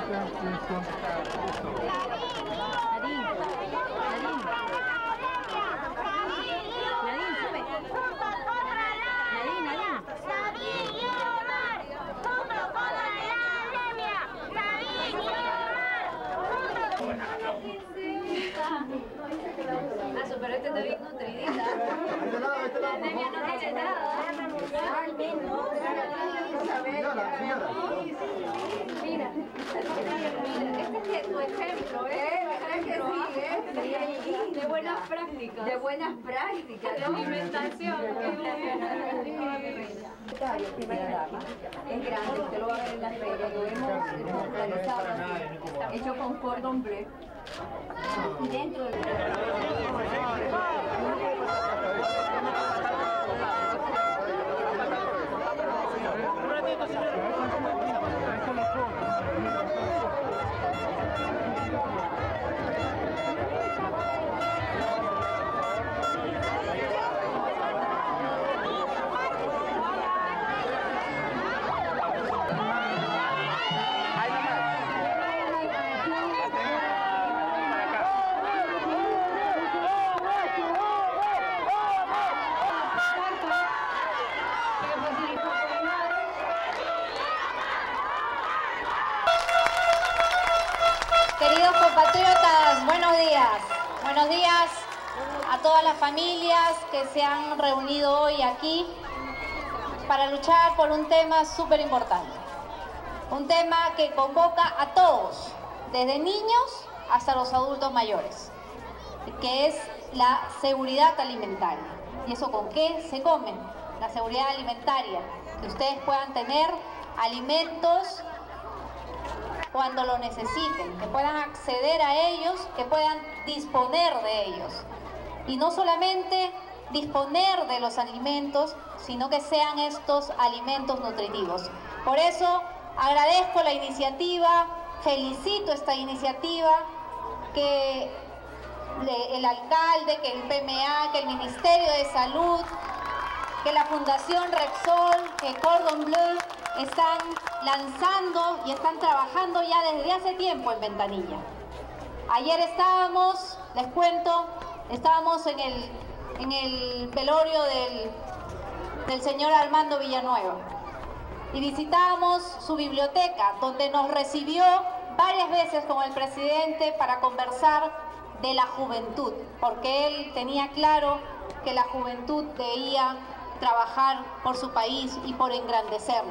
Pero este está bien nutridita. Anemia no tiene nada. Mira, este es tu ejemplo, de buenas prácticas. De buenas prácticas, de alimentación. Primera dama. Es grande, usted lo va a ver en la feria, lo hemos realizado, hecho con cordon bleu. Y dentro del... Queridos compatriotas, buenos días. Buenos días a todas las familias que se han reunido hoy aquí para luchar por un tema súper importante. Un tema que convoca a todos, desde niños hasta los adultos mayores, que es la seguridad alimentaria. ¿Y eso con qué se comen? La seguridad alimentaria, que ustedes puedan tener alimentos cuando lo necesiten, que puedan acceder a ellos, que puedan disponer de ellos. Y no solamente disponer de los alimentos, sino que sean estos alimentos nutritivos. Por eso agradezco la iniciativa, felicito esta iniciativa, que el alcalde, que el PMA, que el Ministerio de Salud, que la Fundación Repsol, que Cordon Bleu están lanzando y están trabajando ya desde hace tiempo en Ventanilla. Ayer estábamos, les cuento, estábamos en el velorio del señor Armando Villanueva y visitábamos su biblioteca, donde nos recibió varias veces con el presidente para conversar de la juventud, porque él tenía claro que la juventud debía trabajar por su país y por engrandecerlo.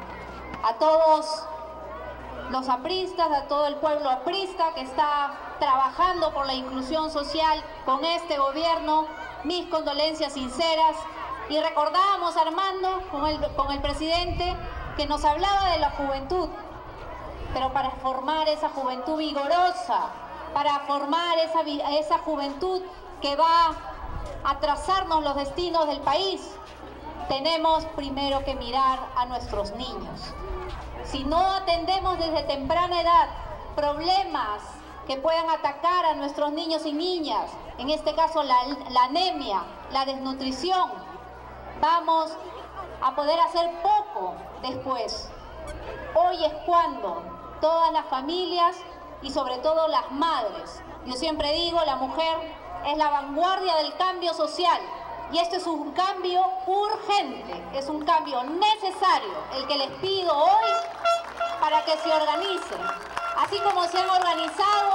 A todos los apristas, a todo el pueblo aprista que está trabajando por la inclusión social con este gobierno, mis condolencias sinceras. Y recordábamos, Armando, con el presidente, que nos hablaba de la juventud, pero para formar esa juventud vigorosa, para formar esa juventud que va a trazarnos los destinos del país, tenemos primero que mirar a nuestros niños. Si no atendemos desde temprana edad problemas que puedan atacar a nuestros niños y niñas, en este caso la anemia, la desnutrición, vamos a poder hacer poco después. Hoy es cuando todas las familias y sobre todo las madres, yo siempre digo, la mujer es la vanguardia del cambio social. Y este es un cambio urgente, es un cambio necesario, el que les pido hoy para que se organicen. Así como se han organizado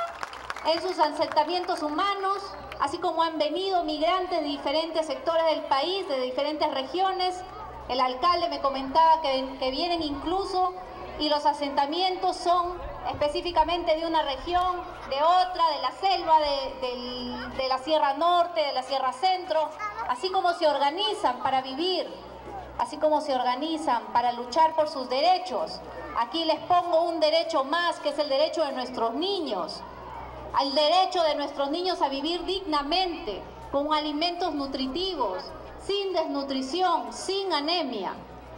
en sus asentamientos humanos, así como han venido migrantes de diferentes sectores del país, de diferentes regiones. El alcalde me comentaba que vienen incluso, y los asentamientos son específicamente de una región, de otra, de la selva, de la Sierra Norte, de la Sierra Centro. Así como se organizan para vivir, así como se organizan para luchar por sus derechos. Aquí les pongo un derecho más, que es el derecho de nuestros niños, al derecho de nuestros niños a vivir dignamente, con alimentos nutritivos, sin desnutrición, sin anemia.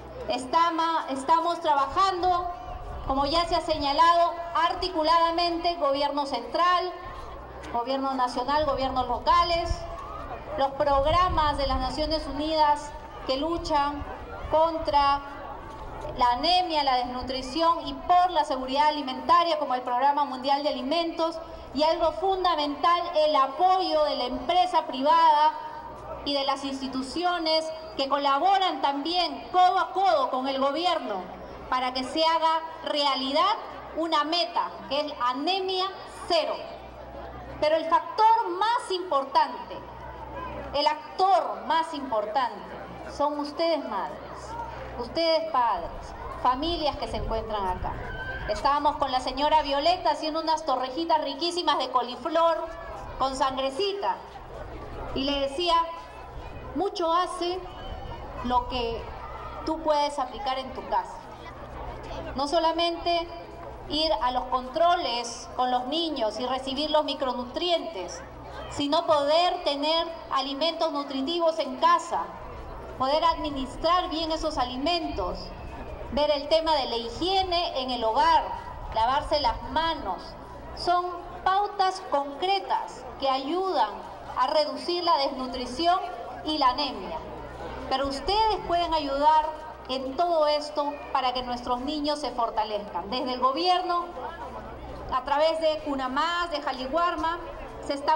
Estamos trabajando, como ya se ha señalado, articuladamente, gobierno central, gobierno nacional, gobiernos locales, los programas de las Naciones Unidas que luchan contra la anemia, la desnutrición y por la seguridad alimentaria, como el Programa Mundial de Alimentos, y algo fundamental, el apoyo de la empresa privada y de las instituciones que colaboran también codo a codo con el gobierno para que se haga realidad una meta, que es anemia cero. Pero el factor más importante, el actor más importante, son ustedes madres, ustedes padres, familias que se encuentran acá. Estábamos con la señora Violeta haciendo unas torrejitas riquísimas de coliflor con sangrecita y le decía, mucho hace lo que tú puedes aplicar en tu casa. No solamente ir a los controles con los niños y recibir los micronutrientes, sino poder tener alimentos nutritivos en casa, poder administrar bien esos alimentos, ver el tema de la higiene en el hogar, lavarse las manos. Son pautas concretas que ayudan a reducir la desnutrición y la anemia. Pero ustedes pueden ayudar en todo esto para que nuestros niños se fortalezcan. Desde el gobierno, a través de Cunamás, de Jaliguarma, se está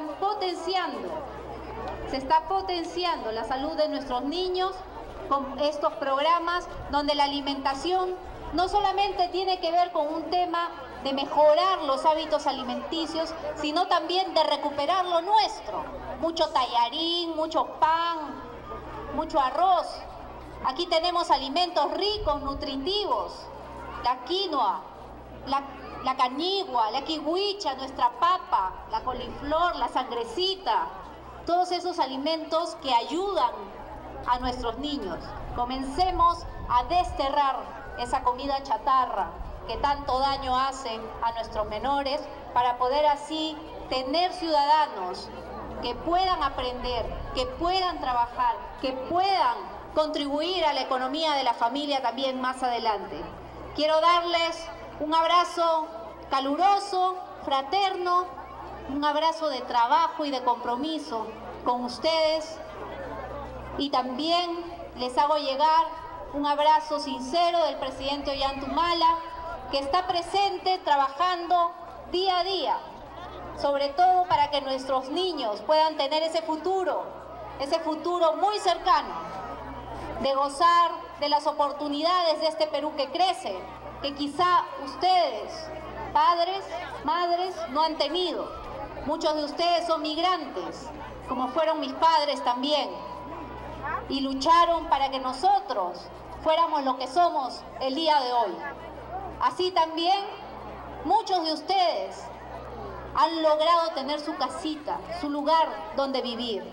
potenciando la salud de nuestros niños con estos programas donde la alimentación no solamente tiene que ver con un tema de mejorar los hábitos alimenticios, sino también de recuperar lo nuestro. Mucho tallarín, mucho pan, mucho arroz. Aquí tenemos alimentos ricos, nutritivos, la quinoa, la cañigua, la kiwicha, nuestra papa, la coliflor, la sangrecita. Todos esos alimentos que ayudan a nuestros niños. Comencemos a desterrar esa comida chatarra que tanto daño hace a nuestros menores para poder así tener ciudadanos que puedan aprender, que puedan trabajar, que puedan contribuir a la economía de la familia también más adelante. Quiero darles un abrazo caluroso, fraterno, un abrazo de trabajo y de compromiso con ustedes, y también les hago llegar un abrazo sincero del presidente Ollanta-Humala, que está presente trabajando día a día, sobre todo para que nuestros niños puedan tener ese futuro muy cercano, de gozar de las oportunidades de este Perú que crece, que quizá ustedes, padres, madres, no han tenido. Muchos de ustedes son migrantes, como fueron mis padres también, y lucharon para que nosotros fuéramos lo que somos el día de hoy. Así también, muchos de ustedes han logrado tener su casita, su lugar donde vivir.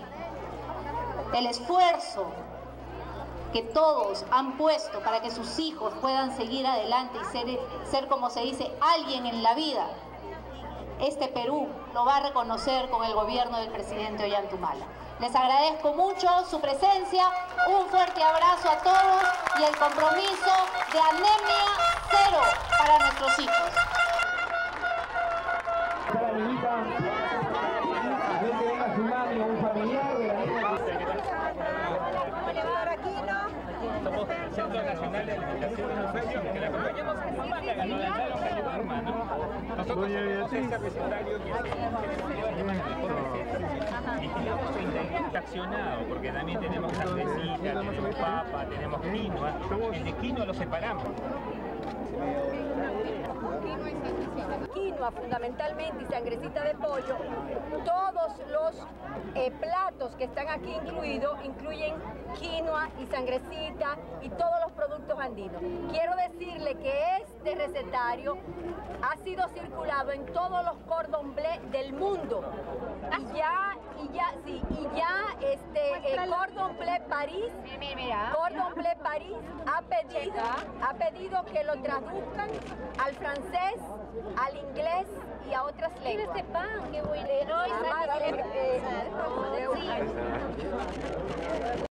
El esfuerzo que todos han puesto para que sus hijos puedan seguir adelante y ser, como se dice, alguien en la vida, este Perú lo va a reconocer con el gobierno del presidente Ollanta-Humala. Les agradezco mucho su presencia, un fuerte abrazo a todos y el compromiso de anemia cero para nuestros hijos. Para mi hija, a ver que venga su mami o un familiar de la niña. Somos el Centro Nacional de Alimentación y Nutrición, que la acompañamos a Cumana, ganó la Jaliguarma, ¿no? Nosotros tenemos este recetario que vigilamos su integridad accionado, porque también tenemos sangrecita, tenemos papa, tenemos quinoa. El de quinoa lo separamos. Quinoa fundamentalmente y sangrecita de pollo. Todos los platos que están aquí incluidos incluyen quinoa y sangrecita y todos los productos andinos. Quiero decirle que este recetario ha sido circulado en todos los cordon bleu del mundo. Cordon Bleu París, Cordon Bleu París ha pedido que lo traduzcan al francés, al inglés y a otras lenguas. Este pan, qué bueno.